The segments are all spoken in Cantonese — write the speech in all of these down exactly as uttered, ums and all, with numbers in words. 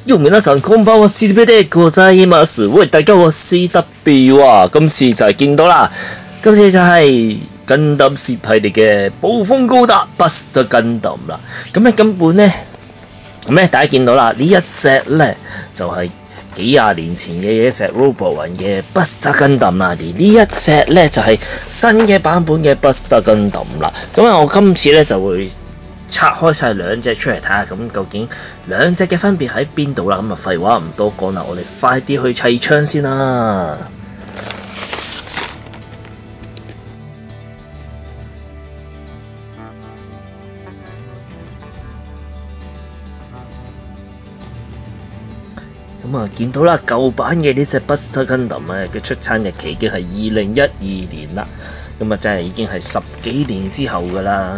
哟，皆さんこんばんは、C D P でございます。喂，大家好，我 C W 啊，今次就係見到啦，今次就係根抌攝系列嘅暴風高達 Buster Gundam 啦。咁咧根本咧，咁咧大家見到啦，呢一隻咧就係、是、幾廿年前嘅一隻 Robo 雲嘅 Buster Gundam 啦，而呢一隻咧就係、是、新嘅版本嘅 Buster Gundam 啦。咁啊，我今次咧就會拆開晒兩隻出嚟睇下，咁究竟兩隻嘅分別喺邊度啦？咁啊，廢話唔多講啦，我哋快啲去砌槍先啦！咁啊，見到啦，舊版嘅呢隻 Buster Gundam 啊嘅出產日期已經係二零一二年啦，咁啊真係已經係十幾年之後噶啦。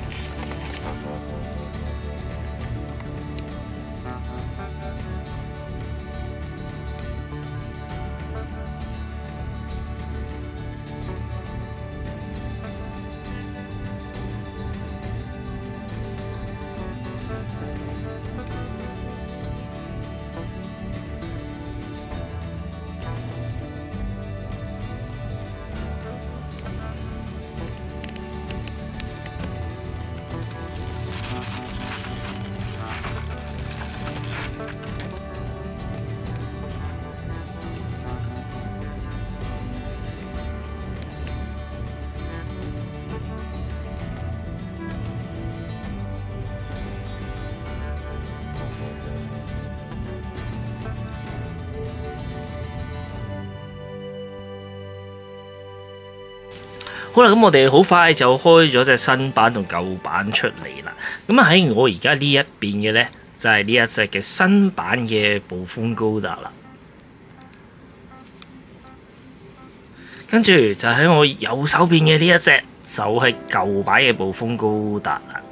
好啦，咁我哋好快就開咗隻新版同舊版出嚟啦。咁啊喺我而家呢一邊嘅呢，就係呢一隻嘅新版嘅暴風高達啦。跟住就喺我右手邊嘅呢一隻，就係舊版嘅暴風高達啦。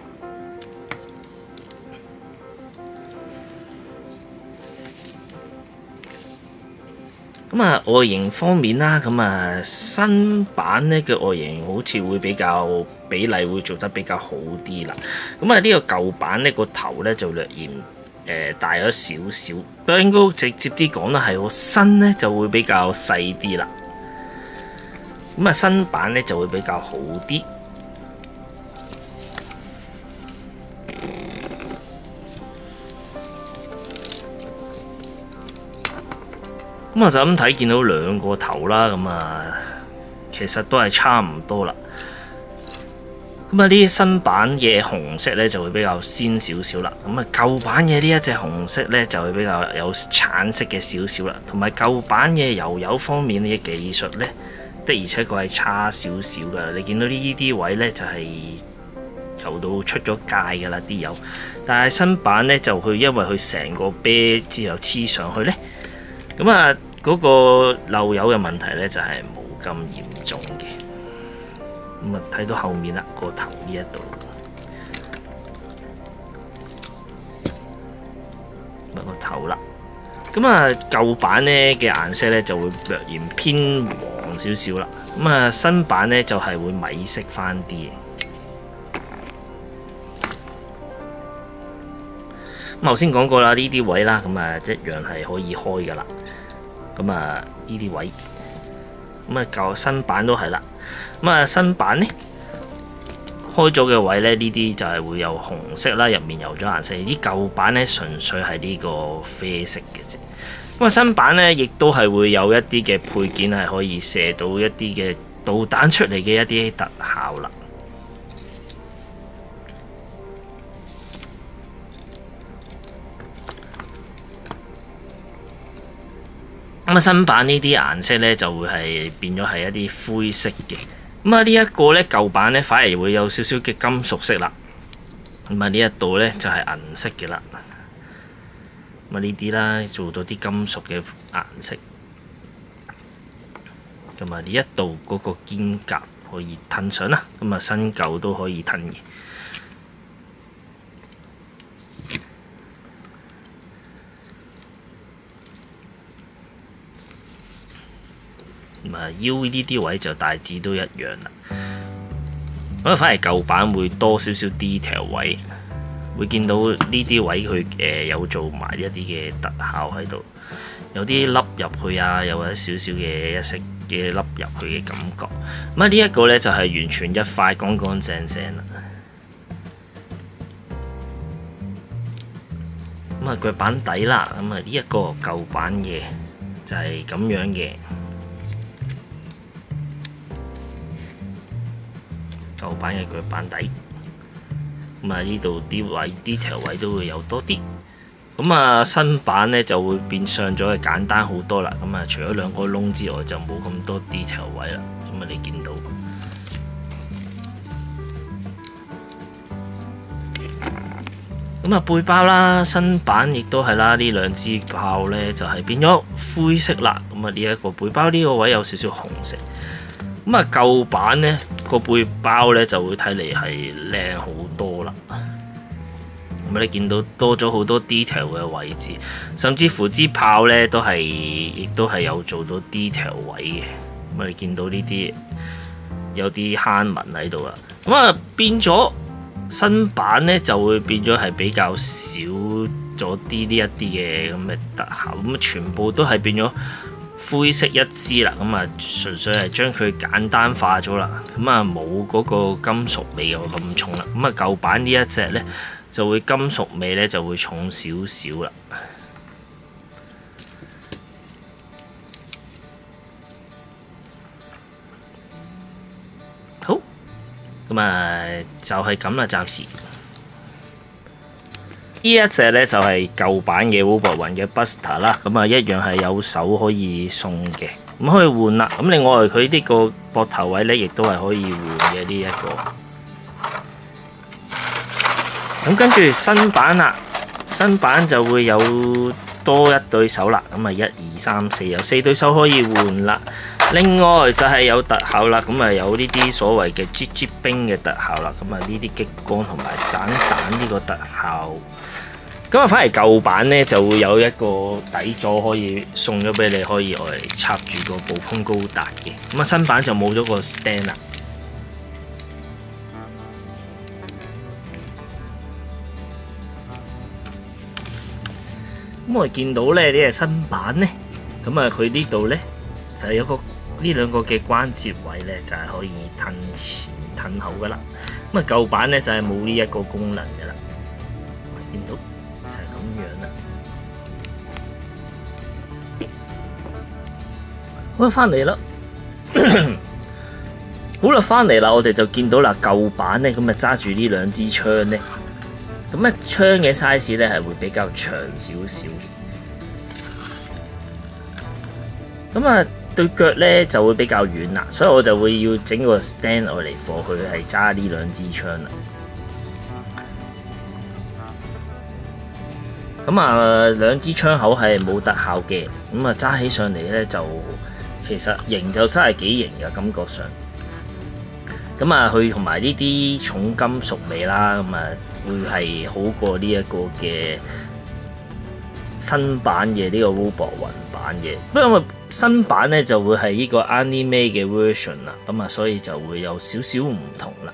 咁啊，外形方面啦，咁啊新版咧嘅外形好似會比較比例會做得比較好啲啦。咁啊呢個舊版呢個頭咧就略嫌誒、呃、大咗少少，不過應該直接啲講啦，係個身咧就會比較細啲啦。咁啊新版咧就會比較好啲。咁啊就咁睇見到兩個頭啦，咁啊其實都係差唔多啦。咁啊呢啲新版嘅紅色咧就會比較鮮少少啦。咁啊舊版嘅呢一隻紅色咧就會比較有橙色嘅少少啦。同埋舊版嘅油油方面嘅技術咧，的而且確係差少少㗎。你見到呢啲位咧就係油到出咗界㗎啦啲油，但係新版咧就佢因為佢成個啤之後黐上去咧，咁啊〜嗰個漏油嘅問題咧就係冇咁嚴重嘅。咁啊睇到後面啦，個頭呢一度，咪個頭啦。咁啊舊版咧嘅顏色咧就會略嫌偏黃少少啦。咁啊新版咧就係會米色翻啲嘅。咁頭先講過啦，呢啲位啦，咁啊一樣係可以開噶啦。咁啊，呢啲位，咁啊舊新版都係啦。咁啊新版咧開咗嘅位咧，呢啲就係會有紅色啦，入面有咗顏色。啲舊版咧純粹係呢個啡色嘅啫。咁啊新版咧亦都係會有一啲嘅配件係可以射到一啲嘅導彈出嚟嘅一啲特效啦。咁啊新版呢啲顏色咧就會係變咗係一啲灰色嘅。咁啊呢一個咧舊版咧反而會有少少嘅金屬色啦。咁啊呢一度咧就係銀色嘅啦。咁啊呢啲啦做到啲金屬嘅顏色。咁啊呢一度嗰個肩甲可以褪上啦。咁啊新舊都可以褪嘅。咁啊腰呢啲位就大致都一樣啦。咁啊反而舊版會多少少 detail 位， 會見到呢啲位佢誒有做埋一啲嘅特效喺度，有啲凹入去啊，又或者少少嘅一色嘅凹入去嘅感覺。咁啊呢一個咧就係完全一塊乾乾淨淨啦。咁啊腳板底啦，咁啊呢一個舊版嘅就係咁樣嘅。舊版嘅腳板底，咁啊呢度啲位 detail 位都會有多啲，咁啊新版呢就會變相咗係簡單好多啦。咁啊除咗兩個窿之外，就冇咁多 detail 位啦。咁啊你見到，咁啊背包啦，新版亦都係啦，呢兩支炮呢就係變咗灰色啦。咁啊呢一個背包呢個位有少少紅色。咁啊舊版呢個背包呢就會睇嚟係靚好多啦。咁你見到多咗好多 detail 嘅位置，甚至乎支炮呢都係亦都係有做到 detail 位嘅。咁啊你見到呢啲有啲坑紋喺度啦。咁啊變咗新版呢就會變咗係比較少咗啲呢一啲嘅咁嘅特效，咁啊全部都係變咗灰色一支啦。咁啊純粹係將佢簡單化咗啦，咁啊冇嗰個金屬味又咁重啦。咁啊舊版呢一隻呢，就會金屬味呢就會重少少啦。好，咁啊就係咁啦，暫時。呢一隻呢就係舊版嘅 Wolverine 嘅 Buster 啦，咁啊一樣係有手可以送嘅，咁可以換啦。咁另外佢呢個膊頭位呢，亦都係可以換嘅呢一個。咁跟住新版啦，新版就會有多一對手啦。咁啊一二三四有四對手可以換啦。另外就係有特效啦，咁啊有呢啲所謂嘅 G G 冰嘅特效啦。咁啊呢啲激光同埋散彈呢個特效。咁啊，反而舊版呢就會有一個底座可以送咗俾你，可以我嚟插住個暴風高達嘅。咁啊，新版就冇咗個 stand 啦。咁我哋見到咧呢個新版呢，咁啊佢呢度呢就係有個呢兩個嘅關節位呢，就係可以褪前褪後噶啦。咁啊舊版呢就係冇呢一個功能噶啦。見到。就係咁樣啦。好，翻嚟啦。好啦，翻嚟啦，我哋就見到啦，舊版呢，咁啊揸住呢兩支槍呢，咁啊槍嘅 size 呢係會比較長少少。咁啊對腳呢就會比較遠啦，所以我就會要整個 stand 嚟放佢係揸呢兩支槍啦。咁啊，兩支槍口係冇特效嘅，咁啊揸起上嚟咧就其實型就真係幾型嘅感覺上。咁啊，佢同埋呢啲重金屬味啦，咁啊會係好過呢一個嘅新版嘅呢個 Wolverine 版嘅。不過因為新版咧就會係呢個 anime 嘅 version 啦，咁啊所以就會有少少唔同啦。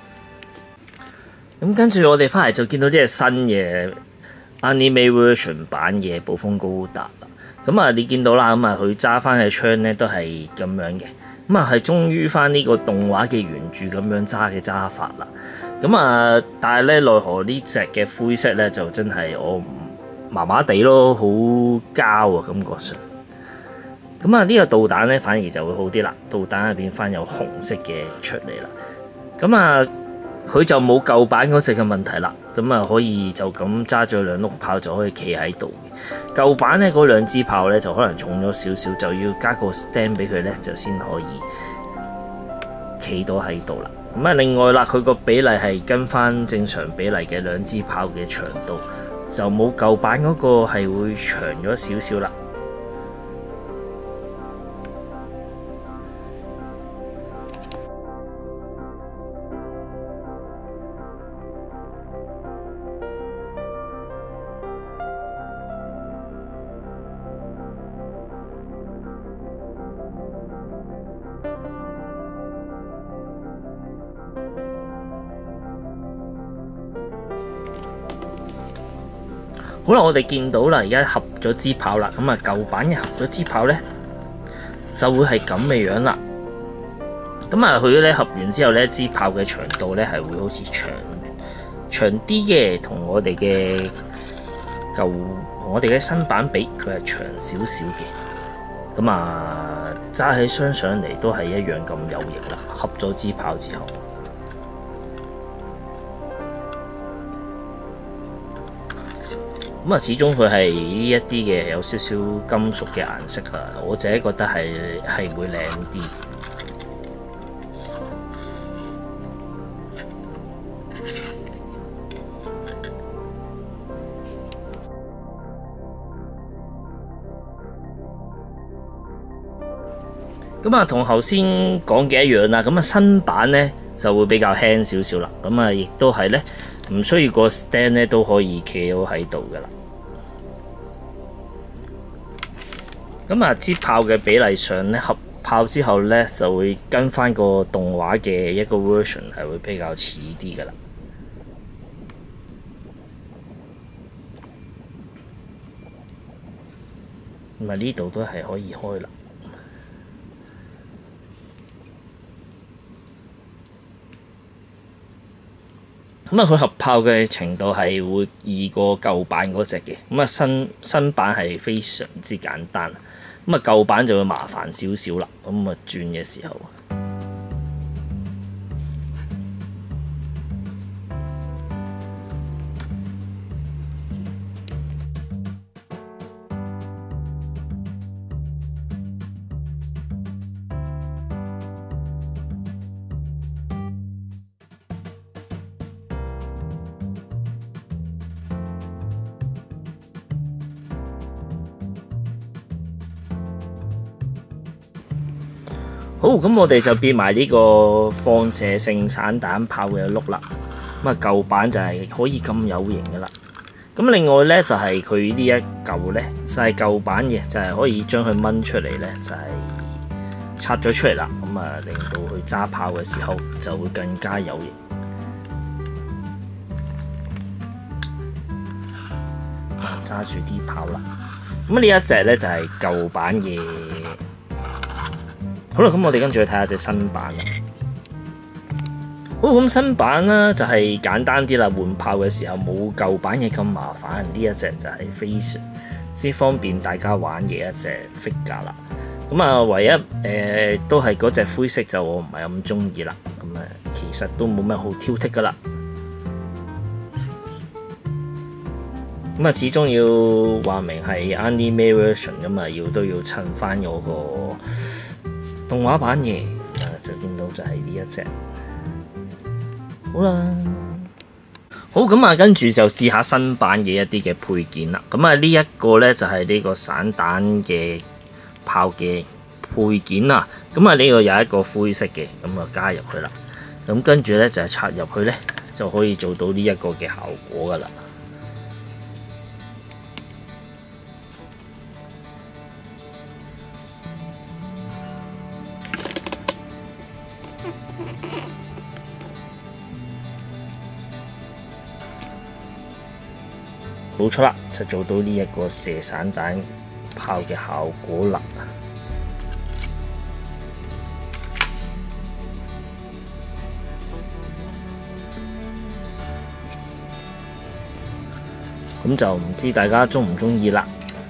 咁跟住我哋翻嚟就見到啲係新嘅Anime version 版嘅暴風高達啦，咁啊你見到啦，咁啊佢揸翻嘅槍咧都係咁樣嘅，咁啊係忠於翻呢個動畫嘅原著咁樣揸嘅揸法啦，咁啊但係咧奈何呢隻嘅灰色咧就真係我麻麻地咯，好膠啊感覺上，咁啊呢個導彈咧反而就會好啲啦，導彈係變翻有紅色嘅出嚟啦，咁啊佢就冇舊版嗰隻嘅問題啦。咁啊，可以就咁揸咗兩碌炮就可以企喺度嘅。舊版咧嗰兩支炮咧就可能重咗少少，就要加個 stand 俾佢咧，就先可以企到喺度啦。咁啊，另外啦，佢個比例係跟翻正常比例嘅兩支炮嘅長度，就冇舊版嗰個係會長咗少少啦。 好啦，我哋見到啦，而家合咗支炮啦，咁啊舊版嘅合咗支炮咧就會係咁嘅樣啦。咁啊，佢咧合完之後咧，支炮嘅長度咧係會好似長長啲嘅，同我哋嘅舊同我哋嘅新版比，佢係長少少嘅。咁啊，揸起雙上嚟都係一樣咁有型啦。合咗支炮之後，咁啊，始終佢係呢一啲嘅有少少金屬嘅顏色啊，我自己覺得係係會靚啲。咁啊，同頭先講嘅一樣啦。咁啊，新版咧就會比較輕少少啦。咁啊，亦都係咧唔需要個 stand 咧都可以企到喺度噶啦。咁啊，支炮嘅比例上咧，合炮之後咧就會跟翻個動畫嘅一個 version 係會比較似啲噶啦。咁啊，呢度都係可以開啦。咁啊，佢合炮嘅程度係會易過舊版嗰隻嘅。咁啊，新新版係非常之簡單。咁啊，舊版就會麻煩少少啦。咁啊，轉嘅時候，好，咁我哋就變埋呢個放射性散彈炮嘅轆啦。咁啊，舊版就係可以咁有型噶啦。咁另外咧就係佢呢一嚿咧就係舊版嘅，就係可以將佢掹出嚟咧，就係拆咗出嚟啦。咁啊，令到佢揸炮嘅時候就會更加有型。揸住啲炮啦。咁呢一隻咧就係舊版嘅。好啦，咁我哋跟住去睇下隻新版啦。好，咁新版啦就係簡單啲啦，換炮嘅時候冇舊版嘅咁麻煩。呢一隻就係非常之方便大家玩嘅一隻 figure 啦。咁啊，唯一誒、呃、都係嗰隻灰色就我唔係咁中意啦。咁啊，其實都冇咩好挑剔噶啦。咁啊，始終要話明係 anime version 咁啊，要都要襯翻嗰個動畫版嘢，啊就見到就係呢一隻。好啦，好咁啊，跟住就試下新版嘅一啲嘅配件啦。咁啊，呢一個咧就係呢個散彈嘅炮嘅配件啦。咁啊，呢個有一個灰色嘅，咁啊加入去啦。咁跟住咧就係插入去咧，就可以做到呢一個嘅效果噶啦。冇錯啦，就做到呢一個射散彈炮嘅效果啦。咁就唔知大家鍾唔鍾意啦。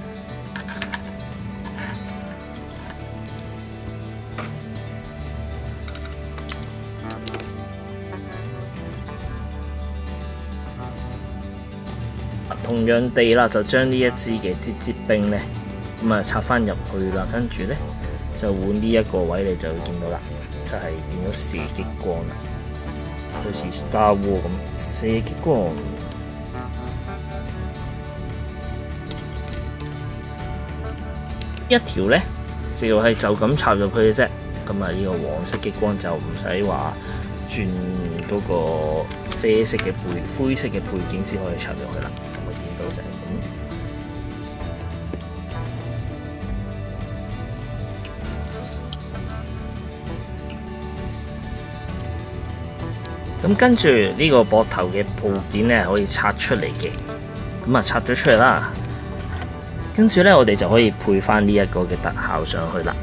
同樣地啦，就將呢一支嘅節節兵咧，咁啊插翻入去啦，跟住咧就換呢一個位，你就會見到啦，就係、是、變咗射激光啦，好似 Star Wars 咁射激光。一條咧就係就咁插入去嘅啫，咁啊呢個黃色激光就唔使話轉嗰個啡色嘅配灰色嘅配件先可以插入去啦。就係咁，咁跟住呢個膊頭嘅部件咧可以拆出嚟嘅， 咁啊拆咗出嚟啦。跟住咧，我哋就可以配翻呢一個嘅特效上去啦。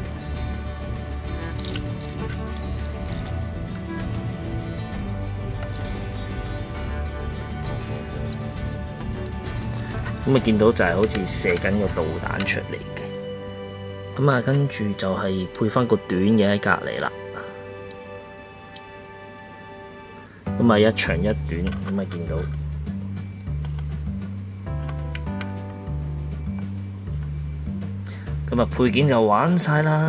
咁啊，見到就係好似射緊個導彈出嚟嘅。咁啊，跟住就係配翻個短嘢喺隔離啦。咁啊，一長一短，咁啊見到。咁啊，配件就玩晒啦。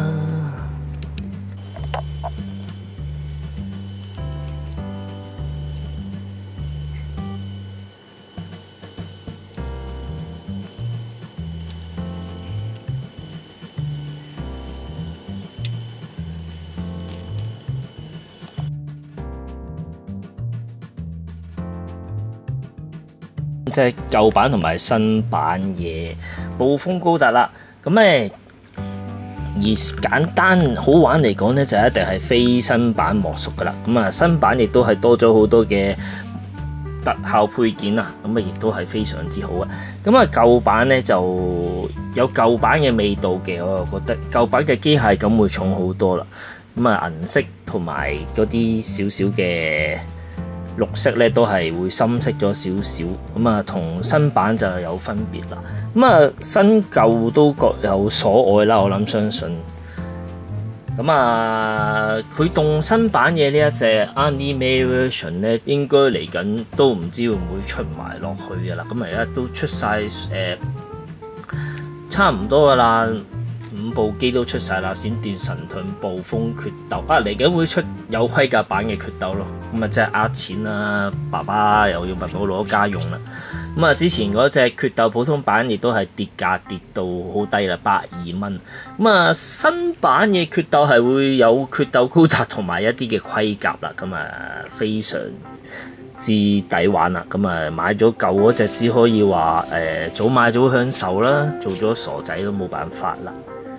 即係舊版同埋新版嘅暴風高達啦。咁咧，而簡單好玩嚟講咧，就一定係非新版莫屬噶啦。咁啊，新版亦都係多咗好多嘅特效配件啊，咁啊，亦都係非常之好啊。咁啊，舊版咧就有舊版嘅味道嘅，我又覺得舊版嘅機械感會重好多啦。咁啊，銀色同埋嗰啲少少嘅綠色咧都係會深色咗少少，咁啊同新版就有分別啦。咁啊新舊都各有所愛啦，我諗相信。咁啊佢動新版嘅呢一隻 anime version 咧，應該嚟緊都唔知會唔會出埋落去噶啦。咁而家都出晒誒、呃、差唔多噶啦。五部機都出晒啦，閃電神盾、暴風決鬥啊，嚟緊會出有規格版嘅決鬥咯，咁啊即係呃錢啦，爸爸又要問我攞家用啦。咁啊之前嗰隻決鬥普通版亦都係跌價跌到好低啦，百二蚊。咁啊新版嘅決鬥係會有決鬥高達同埋一啲嘅盔甲啦，咁啊非常之抵玩啦。咁啊買咗舊嗰隻只可以話誒、呃、早買早享受啦，做咗傻仔都冇辦法啦。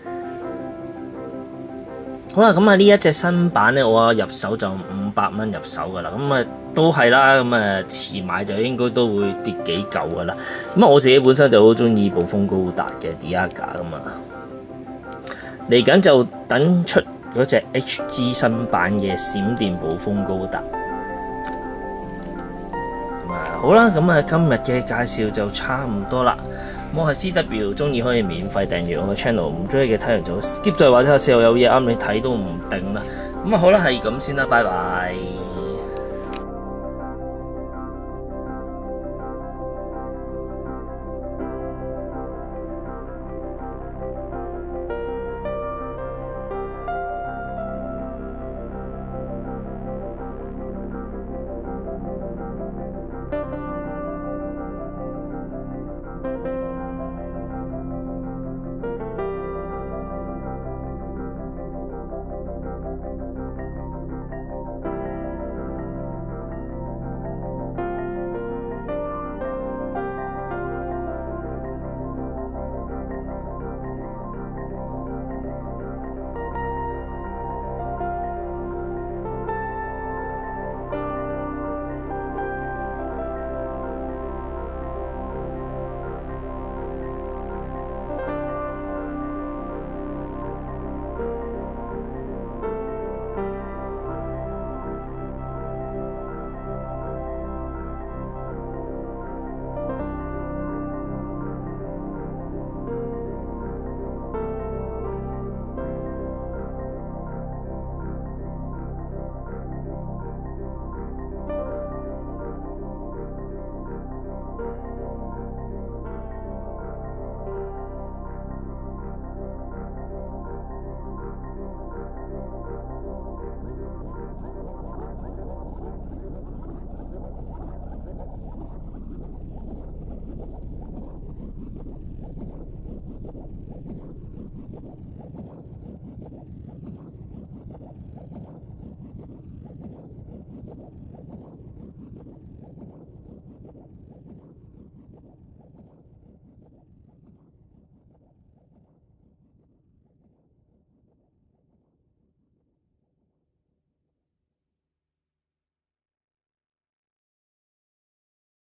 好啦，咁啊呢一隻新版咧，我入手就五百蚊入手噶啦，咁啊都係啦，咁啊遲買就應該都會跌幾嚿噶啦。咁啊我自己本身就好中意暴風高達嘅 Diaga 噶嘛，嚟緊就等出嗰隻 H G 新版嘅閃電暴風高達。咁啊好啦，咁啊今日嘅介紹就差唔多啦。我係 C W， 中意可以免費訂閱我嘅 channel， 唔中意嘅睇完就 skip 咗，或者有時候有嘢啱你睇都唔定啦。咁啊好啦，係咁先啦，拜拜。